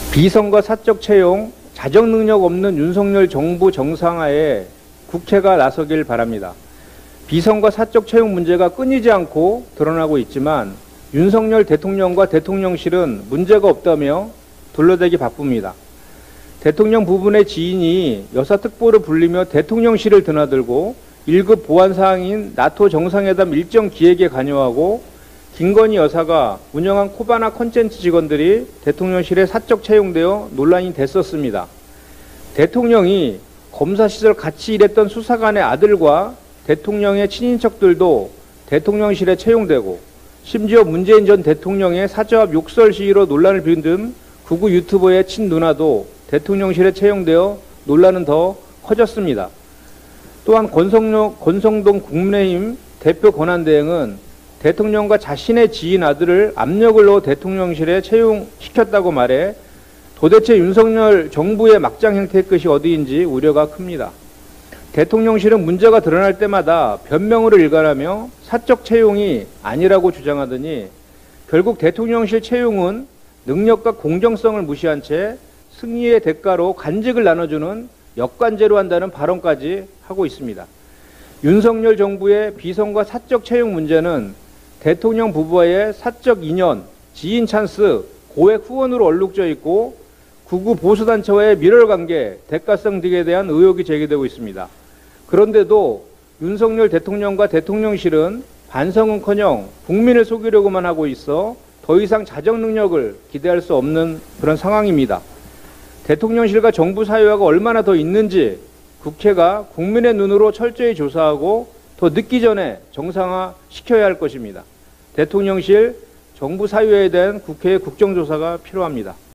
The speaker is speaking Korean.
비선거 사적 채용, 자정 능력 없는 윤석열 정부 정상화에 국회가 나서길 바랍니다. 비선거 사적 채용 문제가 끊이지 않고 드러나고 있지만 윤석열 대통령과 대통령실은 문제가 없다며 둘러대기 바쁩니다. 대통령 부분의 지인이 여사특보를 불리며 대통령실을 드나들고 1급 보안사항인 나토 정상회담 일정 기획에 관여하고 김건희 여사가 운영한 코바나 콘텐츠 직원들이 대통령실에 사적 채용되어 논란이 됐었습니다. 대통령이 검사 시절 같이 일했던 수사관의 아들과 대통령의 친인척들도 대통령실에 채용되고 심지어 문재인 전 대통령의 사저합 욕설 시위로 논란을 빚은 극우 유튜버의 친누나도 대통령실에 채용되어 논란은 더 커졌습니다. 또한 권성동 국민의힘 대표 권한대행은 대통령과 자신의 지인 아들을 압력을 넣어 대통령실에 채용시켰다고 말해 도대체 윤석열 정부의 막장 행태의 끝이 어디인지 우려가 큽니다. 대통령실은 문제가 드러날 때마다 변명으로 일관하며 사적 채용이 아니라고 주장하더니 결국 대통령실 채용은 능력과 공정성을 무시한 채 승리의 대가로 간직을 나눠주는 역관제로 한다는 발언까지 하고 있습니다. 윤석열 정부의 비선과 사적 채용 문제는 대통령 부부와의 사적 인연, 지인 찬스, 고액 후원으로 얼룩져 있고 극우 보수단체와의 밀월관계, 대가성 등에 대한 의혹이 제기되고 있습니다. 그런데도 윤석열 대통령과 대통령실은 반성은커녕 국민을 속이려고만 하고 있어 더 이상 자정 능력을 기대할 수 없는 그런 상황입니다. 대통령실과 정부 사유화가 얼마나 더 있는지 국회가 국민의 눈으로 철저히 조사하고 더 늦기 전에 정상화 시켜야 할 것입니다. 대통령실, 정부 사유화에 대한 국회의 국정조사가 필요합니다.